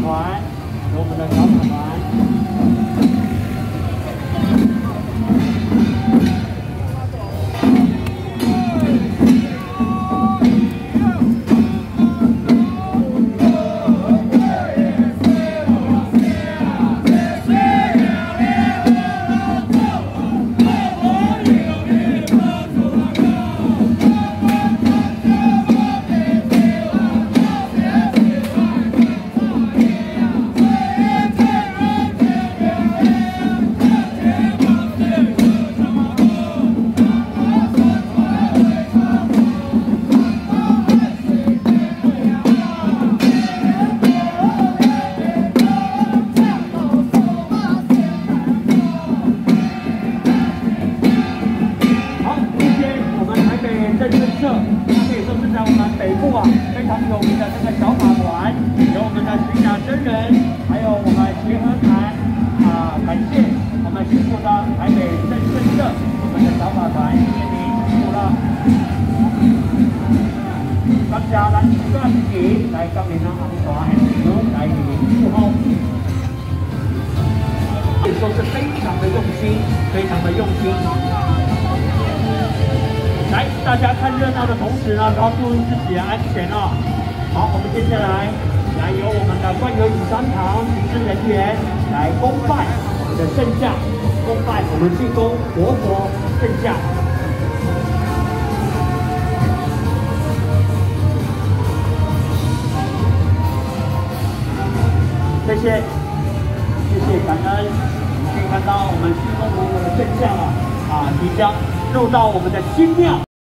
团，有我们的小法团。 非常有名的这个小法团，有我们的徐雅真人，还有我们协和团感谢我们辛苦的台北镇政社，我们的小法团，谢谢您辛苦了。感谢咱徐家自己来今年的红团来祝贺，可以说是非常的用心，非常的用心。 来，大家看热闹的同时呢，都要注意自己的安全哦。好，我们接下来由我们的冠有雨山堂行政人员来恭拜我们的圣驾，恭拜我们济公活佛圣驾。谢谢，谢谢感恩。可以看到我们济公活佛的圣驾了即将入到我们的新庙。